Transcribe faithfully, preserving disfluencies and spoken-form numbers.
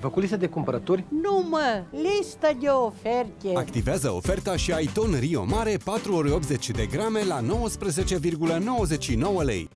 făcut listă de cumpărături? Nu mă, listă de oferte. Activează oferta și ai ton Rio Mare patru ori optzeci de grame la nouăsprezece virgulă nouăzeci și nouă lei.